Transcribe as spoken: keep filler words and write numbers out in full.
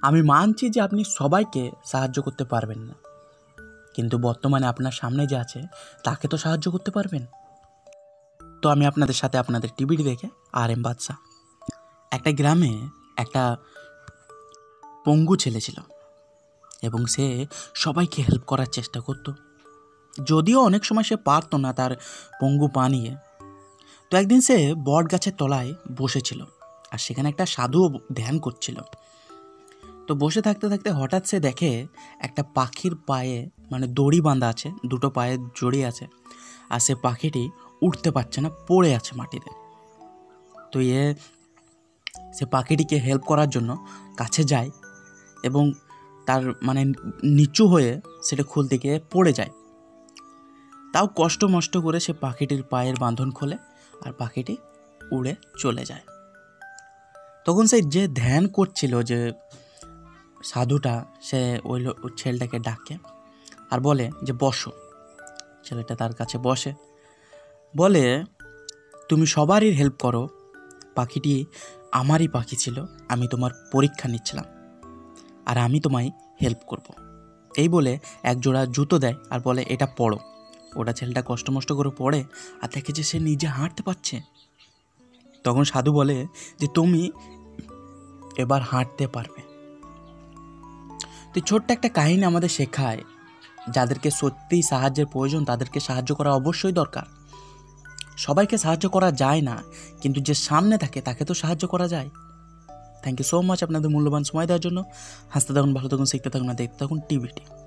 আমি মানছি যে আপনি সবাইকে সাহায্য করতে পারবেন না, কিন্তু বর্তমানে আপনার সামনে যে আছে তাকে তো সাহায্য করতে পারবেন। তো আমি আপনাদের সাথে আপনাদের টিভিটি দেখে আর এম বাদশা। একটা গ্রামে একটা পঙ্গু ছেলে ছিল এবং সে সবাইকে হেল্প করার চেষ্টা করত, যদিও অনেক সময় সে পারতো না তার পঙ্গু পা নিয়ে। তো একদিন সে বট গাছের তলায় বসেছিল আর সেখানে একটা সাধুও ধ্যান করছিল। তো বসে থাকতে থাকতে হঠাৎ সে দেখে একটা পাখির পায়ে মানে দড়ি বাঁধা আছে, দুটো পায়ে জড়িয়ে আছে, আর সে পাখিটি উঠতে পারছে না, পড়ে আছে মাটিতে। তো এ সে পাখিটিকে হেল্প করার জন্য কাছে যায় এবং তার মানে নিচু হয়ে সেটা খুলতে গিয়ে পড়ে যায়। তাও কষ্ট মষ্ট করে সে পাখিটির পায়ের বাঁধন খোলে আর পাখিটি উড়ে চলে যায়। তখন সে যে ধ্যান করছিল, যে সাধুটা, সে ওই ছেলেটাকে ডাকে আর বলে যে বসো। ছেলেটা তার কাছে বসে, বলে তুমি সবারই হেল্প করো, পাখিটি আমারই পাখি ছিল, আমি তোমার পরীক্ষা নিচ্ছিলাম আর আমি তোমায় হেল্প করব। এই বলে এক জোড়া জুতো দেয় আর বলে এটা পড়ো। ওটা ছেলেটা কষ্ট মষ্ট করে পড়ে আর দেখে যে সে নিজে হাঁটতে পারছে। তখন সাধু বলে যে তুমি এবার হাঁটতে পারবে। তো ছোট্ট একটা কাহিনী আমাদের শেখায়, যাদেরকে সত্যিই সাহায্যের প্রয়োজন তাদেরকে সাহায্য করা অবশ্যই দরকার। সবাইকে সাহায্য করা যায় না, কিন্তু যে সামনে থাকে তাকে তো সাহায্য করা যায়। থ্যাংক ইউ সো মাচ আপনাদের মূল্যবান সময় দেওয়ার জন্য। হাসতে থাকুন, ভালো থাকুন, শিখতে থাকুন, দেখতে থাকুন টিভিটি।